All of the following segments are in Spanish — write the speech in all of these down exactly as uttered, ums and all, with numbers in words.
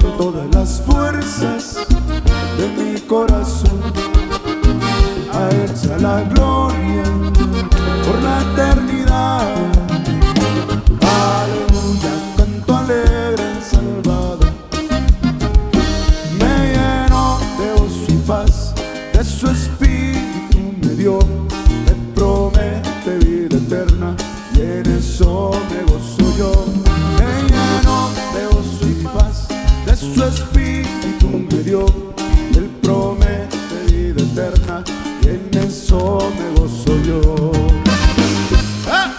con todas las fuerzas de mi corazón. A Él sea la gloria por la eternidad. Aleluya, canto alegre al Salvador. Me llenó de gozo y paz, de su espíritu me dio, me promete vida eterna y en eso me gozo yo. Me llenó de gozo y paz, de su espíritu me dio, Él promete vida eterna y en eso me gozo yo. ¡Ah!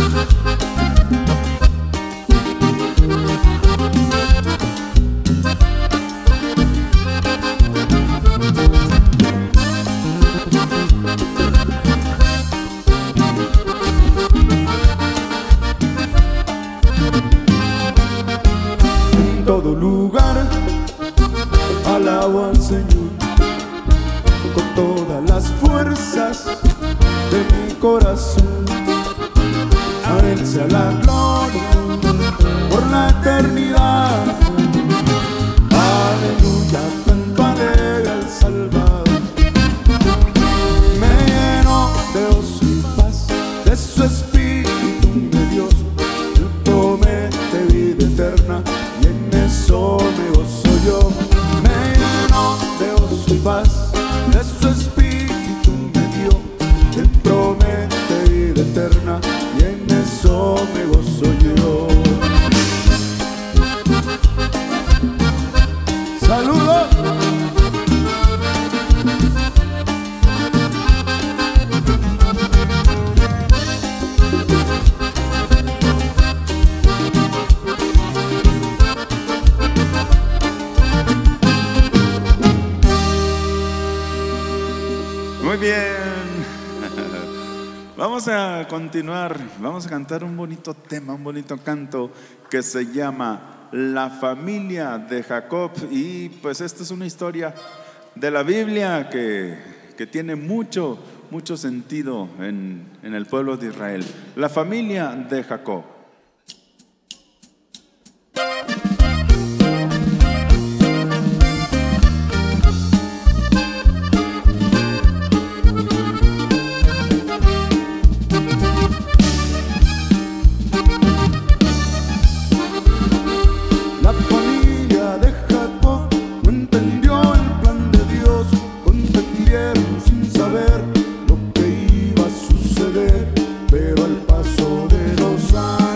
En todo lugar alabo al Señor con todas las fuerzas de mi corazón. A Él sea la gloria por la eternidad. Aleluya, canto alegre al Salvador. Me llenó de gozo y paz, de su espíritu me dio, Él promete vida eterna y en eso me gozo yo. Me llenó de gozo y paz, de su espíritu me dio, Él promete vida eterna y en eso me gozo yo. ¡Saludos! Muy bien. Vamos a continuar, vamos a cantar un bonito tema, un bonito canto que se llama La familia de Jacob. Y pues esta es una historia de la Biblia que, que tiene mucho, mucho sentido en, en el pueblo de Israel. La familia de Jacob. Sin saber lo que iba a suceder, pero al paso de los años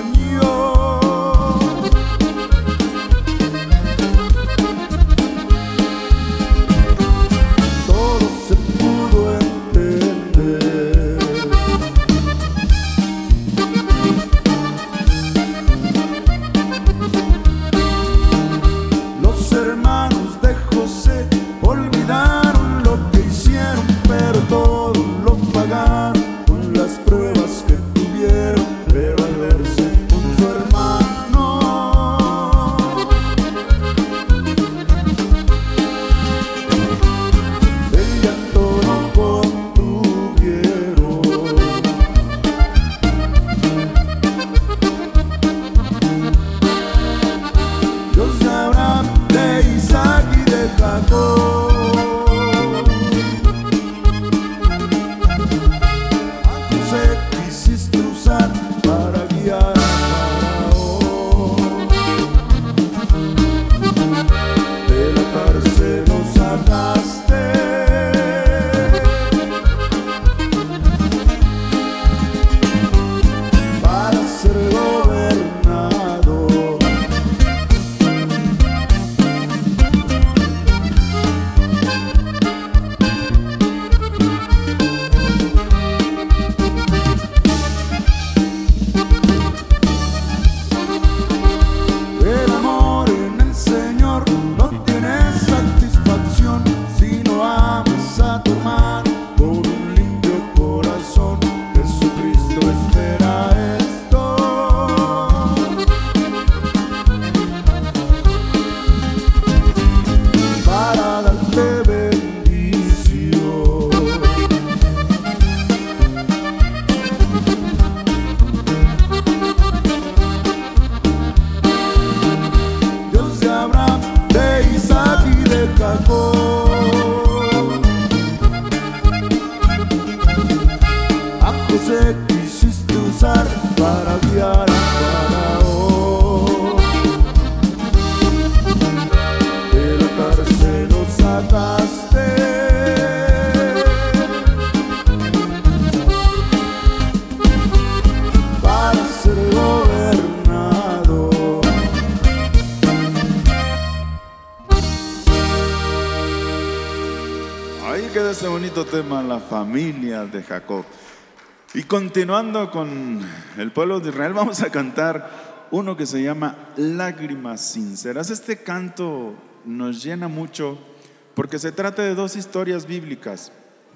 Ahí queda este bonito tema, la familia de Jacob. Y continuando con el pueblo de Israel, vamos a cantar uno que se llama Lágrimas Sinceras. Este canto nos llena mucho porque se trata de dos historias bíblicas.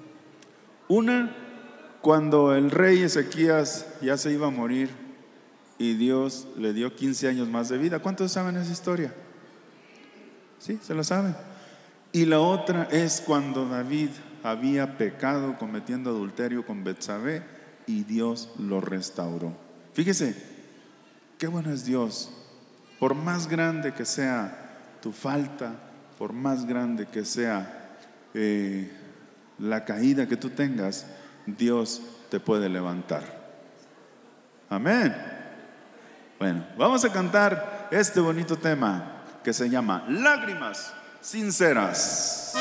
Una, cuando el rey Ezequías ya se iba a morir y Dios le dio quince años más de vida. ¿Cuántos saben esa historia? ¿Sí? ¿Se la saben? Y la otra es cuando David había pecado cometiendo adulterio con Betsabé y Dios lo restauró. Fíjese, qué bueno es Dios. Por más grande que sea tu falta, por más grande que sea eh, la caída que tú tengas, Dios te puede levantar. Amén. Bueno, vamos a cantar este bonito tema que se llama Lágrimas Sinceras.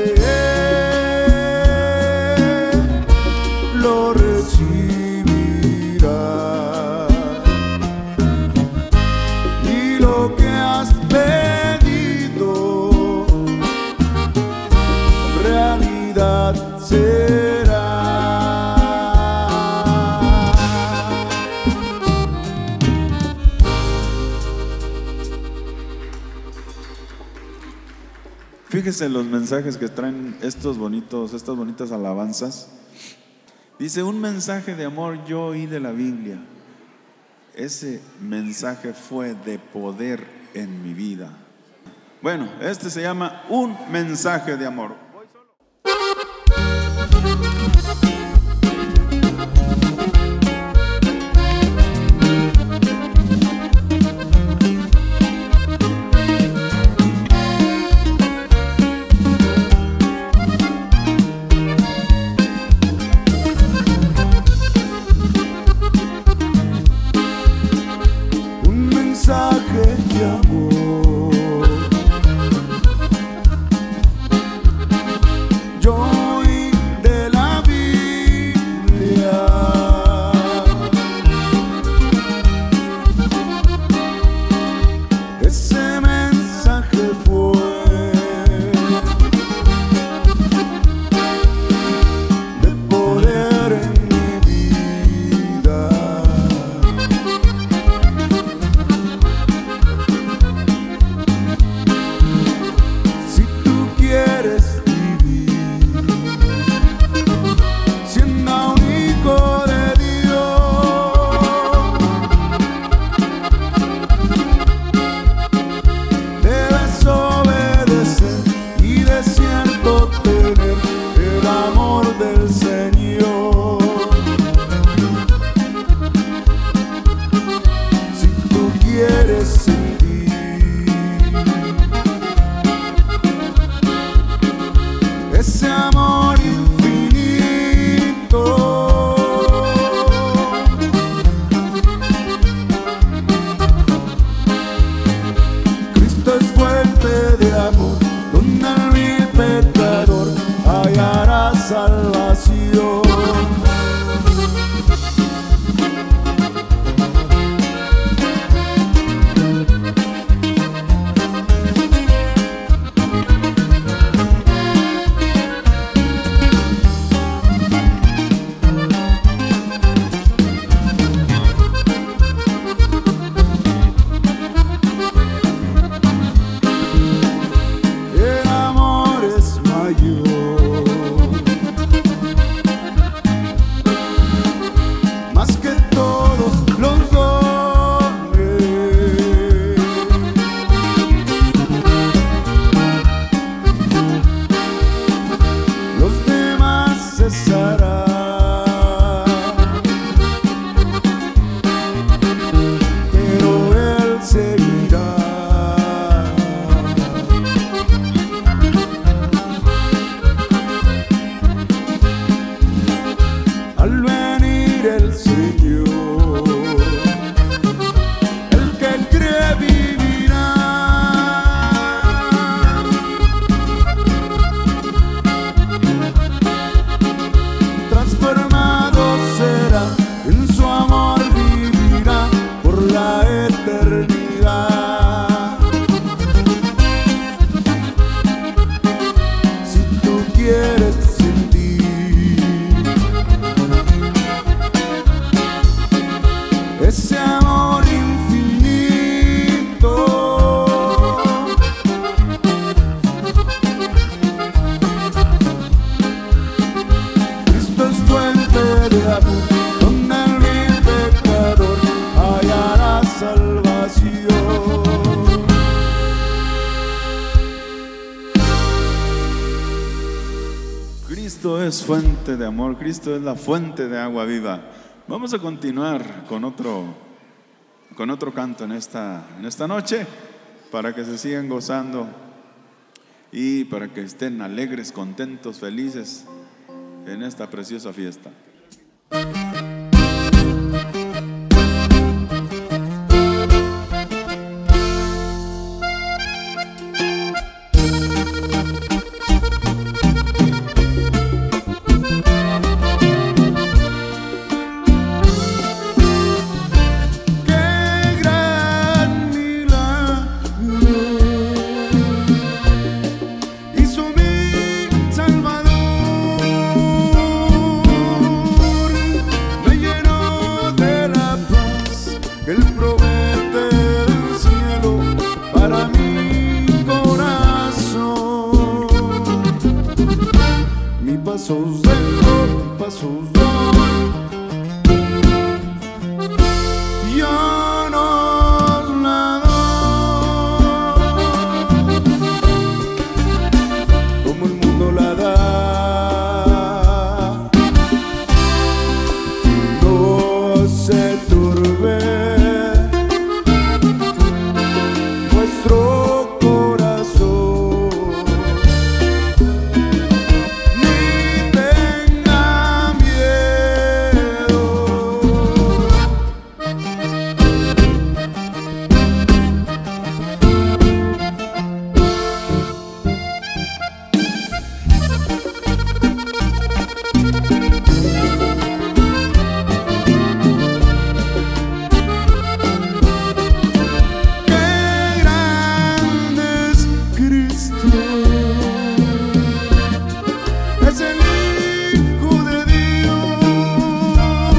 Recibir verdad será. Fíjese los mensajes que traen estos bonitos, estas bonitas alabanzas. Dice: un mensaje de amor yo oí de la Biblia. Ese mensaje fue de poder en mi vida. Bueno, este se llama Un mensaje de amor. De amor, yo oí de la Biblia. Ese mensaje fue de poder en mi vida. Ese amor infinito, Cristo es fuente de amor, donde el vil pecador hallará salvación. Ese amor infinito, Cristo es fuente de amor, donde el vil pecador hallará salvación. Cristo es fuente de amor, Cristo es la fuente de agua viva. Vamos a continuar con otro, con otro canto en esta, en esta noche, para que se sigan gozando y para que estén alegres, contentos, felices en esta preciosa fiesta. Hizo mi Salvador. pasos dejo, pasos doy. Yo nos la doy como el mundo la da. No se turbe nuestro corazón, ni tenga miedo. Qué grande es Cristo, es el Hijo de Dios.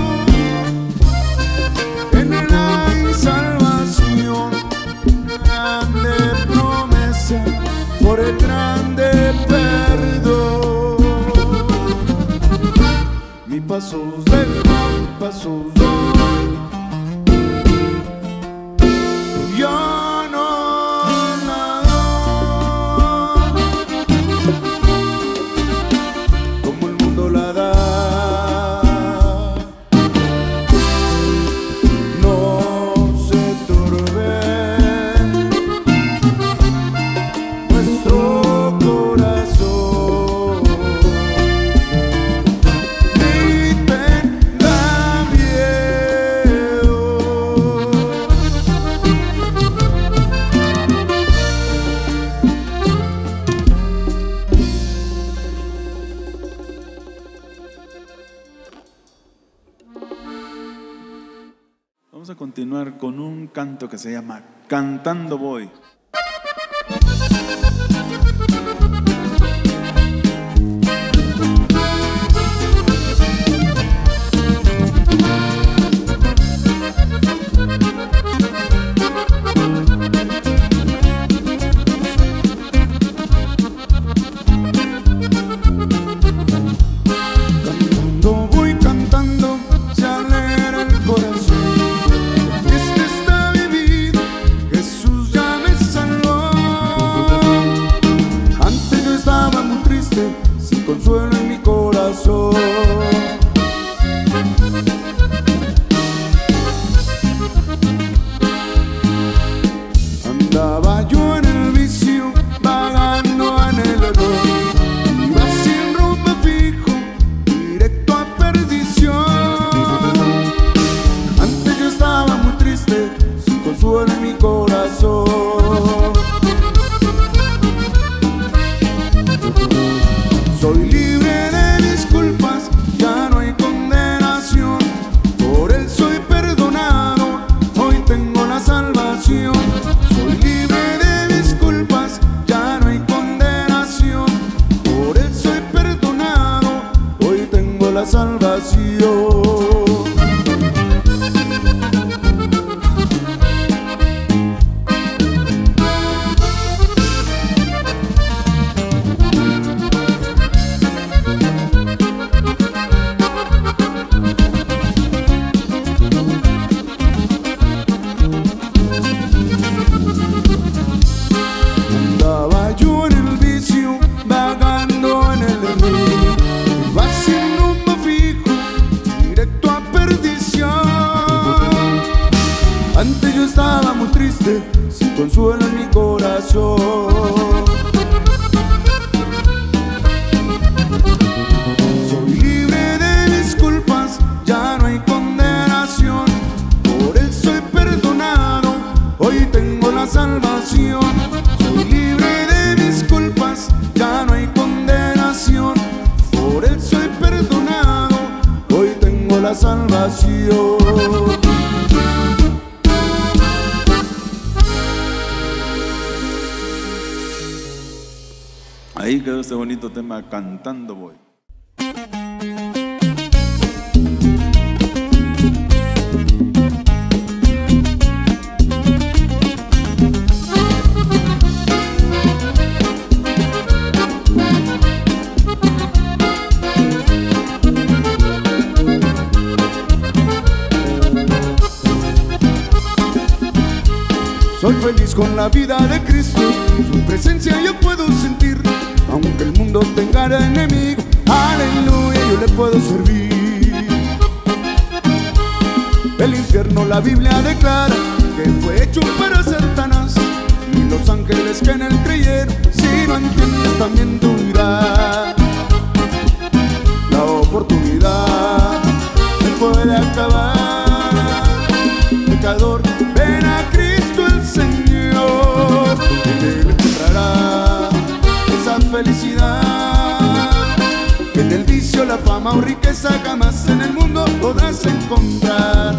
En él hay salvación, grande promesa por el grande perdón. Mi pasos dejo, mi pasos doy. Yo no la doy como el mundo la da. No se turbe nuestro corazón, ni tenga miedo. Vamos a continuar con un canto que se llama Cantando Voy. Cantando voy, cantando se alegra el corazón. Este está vivido, Jesús ya me salvó. Antes yo estaba muy triste, sin consuelo en mi corazón. Andaba yo en el vicio, vagando en el error. Iba sin rumbo fijo, directo a perdición. Antes yo estaba muy triste, sin consuelo en mi corazón. Soy libre de mis culpas, ya no hay condenación. Por él soy perdonado, hoy tengo la salvación. Soy libre de mis culpas, ya no hay condenación. Por él soy perdonado, hoy tengo la salvación. Andaba yo en el vicio, vagando en el error. Iba sin rumbo fijo, directo a perdición. Antes yo estaba muy triste, sin consuelo en mi corazón. Soy libre de mis culpas, ya no hay condenación. Por él soy perdonado, hoy tengo la salvación. Soy libre de mis culpas, ya no hay condenación. Por él soy perdonado, hoy tengo la salvación. Ahí quedó este bonito tema, Cantando Voy. Soy feliz con la vida de Cristo, su presencia yo puedo sentir. Aunque el mundo tenga enemigo, aleluya, yo le puedo servir. El infierno, la Biblia declara que fue hecho para Satanás, y los ángeles que en él creyeron, si no entiendes también tú dirás. La oportunidad se puede acabar. Pecador, ven a Cristo el Señor, que Él encontrará esa felicidad. En el vicio, la fama o riqueza jamás en el mundo podrás encontrar.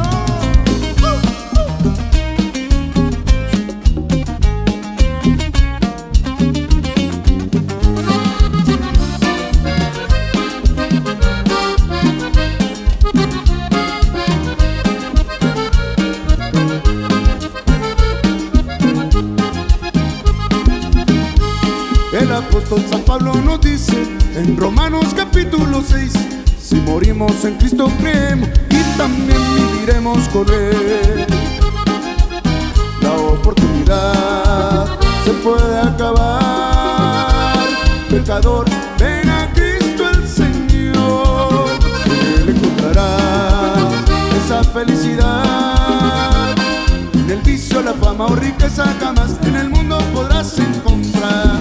El apóstol San Pablo nos dice en Romanos capítulo seis: si morimos en Cristo creemos y también viviremos con Él. La oportunidad se puede acabar. Pecador, ven a Cristo el Señor, Él encontrará esa felicidad. En el vicio, la fama o riqueza jamás en el mundo podrás encontrar.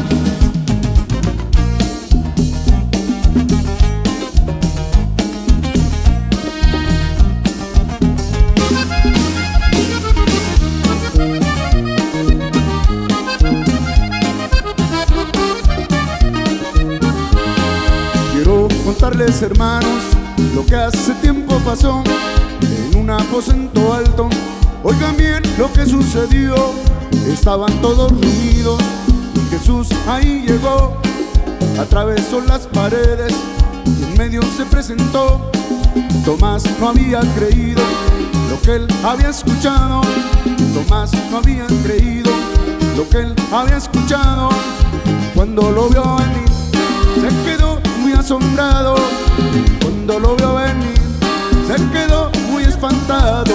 Contarles, hermanos, lo que hace tiempo pasó en un aposento alto. Oigan bien lo que sucedió. Estaban todos reunidos y Jesús ahí llegó. Atravesó las paredes y en medio se presentó. Tomás no había creído lo que él había escuchado. Tomás no había creído lo que él había escuchado. Cuando lo vio venir, se quedó muy asombrado. Cuando lo vio venir, se quedó muy espantado.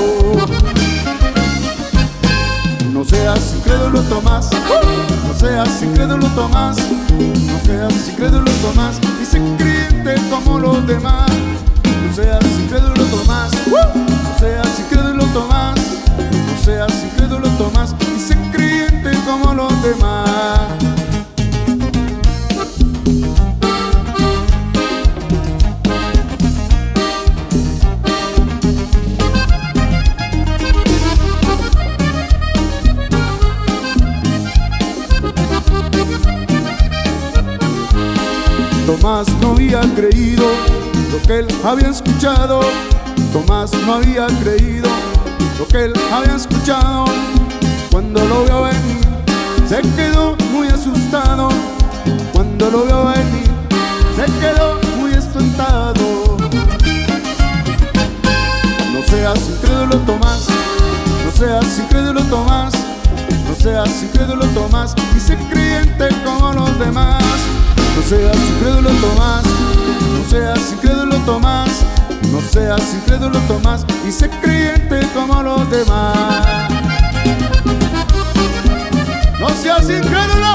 No seas incrédulo, Tomás, no seas incrédulo, Tomás, no seas incrédulo, Tomás, y sé creyente como los demás. No seas incrédulo, Tomás, no seas incrédulo, Tomás, no seas incrédulo, Tomás, y sé creyente como los demás. Tomás no había creído lo que él había escuchado. Tomás no había creído lo que él había escuchado. Cuando lo vio venir, se quedó muy asustado. Cuando lo vio venir, se quedó muy espantado. No seas incrédulo, Tomás, no seas incrédulo, Tomás, no seas incrédulo, Tomás, y sé creyente como los demás. No seas incrédulo, Tomás, no seas incrédulo, Tomás, no seas incrédulo, Tomás, y sé creyente como los demás. No seas incrédulo.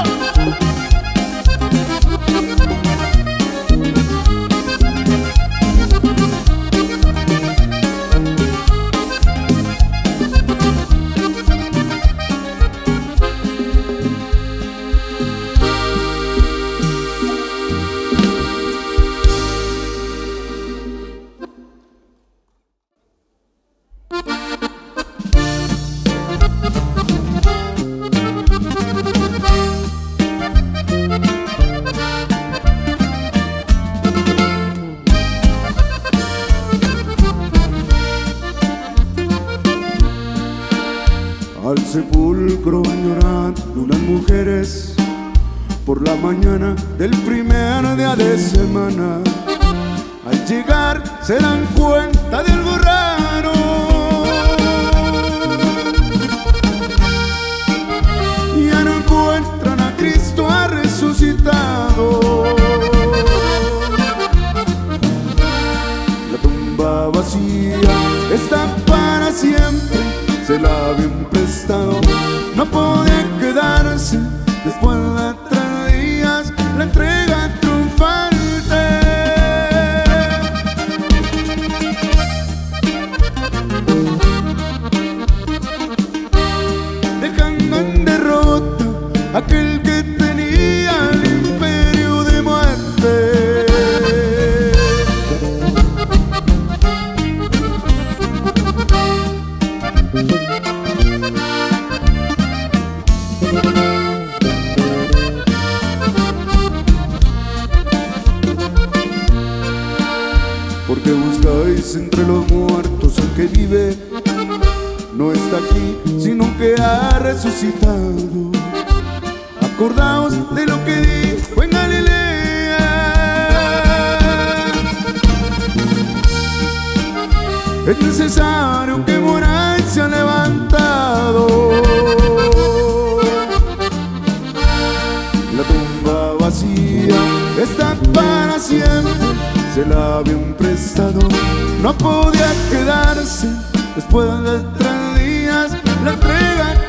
Al sepulcro lloran unas mujeres por la mañana del primer día de semana. Al llegar se dan cuenta de algo raro. Ya no encuentran a Cristo, ha resucitado. La tumba vacía está para siempre. se la habían prestado. No podía quedarse, después de tres días la entrega triunfante. Dejando en derrota aquel que tenía el imperio de muerte. Porque buscáis entre los muertos al que vive, no está aquí, sino que ha resucitado. Acordaos de lo que dijo en Galilea: es necesario que moráis, se ha levantado. La tumba vacía está para siempre, se la habían prestado. No podía quedarse, después de tres días la entrega